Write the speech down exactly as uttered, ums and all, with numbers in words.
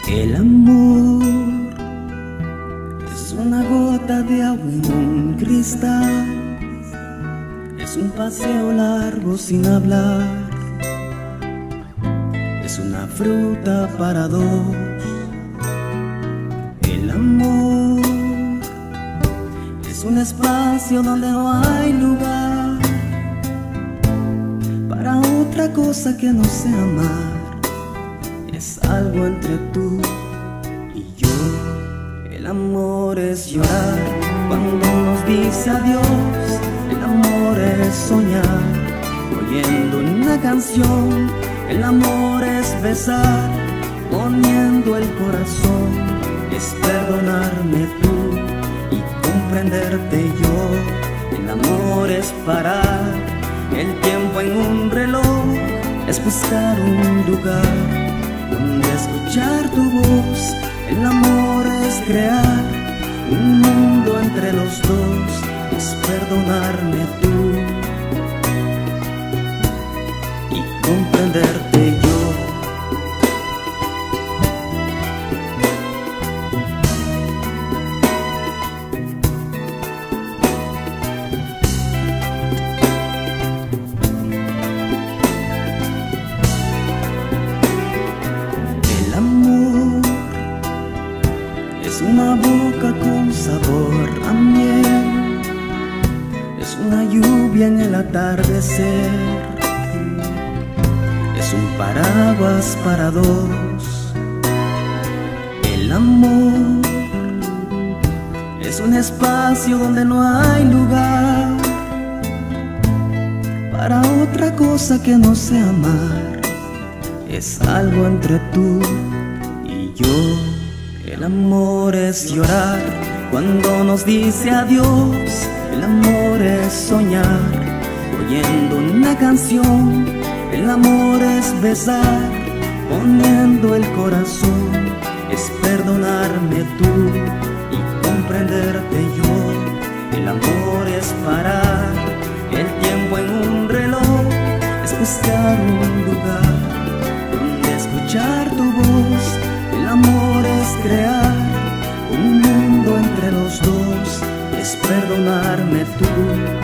El amor es una gota de agua en un cristal, es un paseo largo sin hablar, es una fruta para dos. El amor es un espacio donde no hay lugar para otra cosa que no sea amar. Es algo entre tú y yo. El amor es llorar cuando nos dice adiós. El amor es soñar oyendo una canción. El amor es besar poniendo el corazón. Es perdonarme tú y comprenderte yo. El amor es parar el tiempo en un reloj. Es buscar un lugar donde escuchar tu voz. El amor es crear un mundo entre los dos. Es perdonarme tú y comprenderte yo. Es una boca con sabor a miel, es una lluvia en el atardecer, es un paraguas para dos. El amor es un espacio donde no hay lugar para otra cosa que no sea amar. Es algo entre tú y yo. El amor es llorar cuando nos dice adiós. El amor es soñar oyendo una canción. El amor es besar poniendo el corazón. Es perdonarme tú y comprenderte yo. El amor es parar el tiempo en un reloj. Es buscar un lugar donde escuchar tu voz. El amor es crear un mundo entre los dos. Es perdonarme tú